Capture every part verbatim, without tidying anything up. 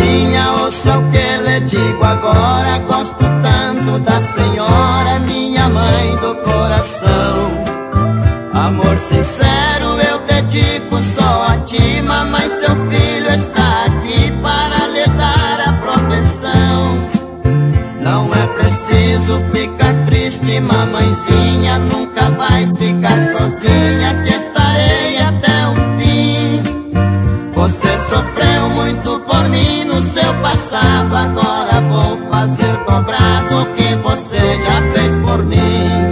Mamãezinha, ouça o que lhe digo agora. Gosto tanto da senhora, minha mãe do coração. Amor sincero eu dedico só a ti, mamãe. Seu filho está aqui para lhe dar a proteção. Não é preciso ficar triste, mamãezinha. Nunca vais ficar sozinha, que estarei até o fim. Você sofreu muito por mim no seu passado. Agora vou fazer dobrado o que você já fez por mim.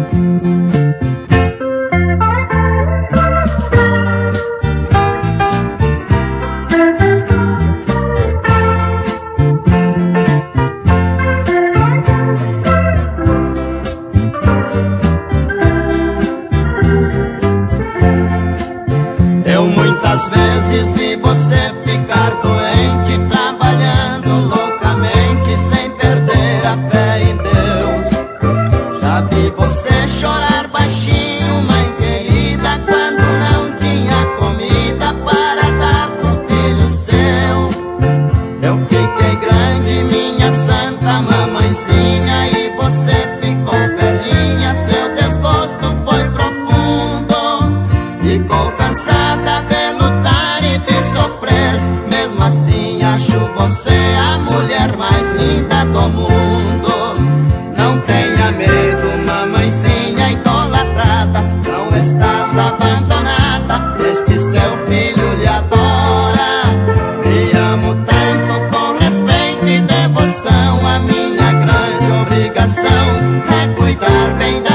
Muitas vezes vi você ficar doente, trabalhando loucamente, sem perder a fé em Deus. Já vi você chorar baixinho, mãe querida, quando não tinha comida para dar pro filho seu. Eu fiquei grande, minha santa mamãezinha, e você ficou velhinha. Seu desgosto foi profundo, ficou cansada de lutar e de sofrer. Mesmo assim acho você a mulher mais linda do mundo. Não tenha medo, mamãezinha idolatrada, não estás abandonada, este seu filho lhe adora. Me amo tanto, com respeito e devoção. A minha grande obrigação é cuidar bem da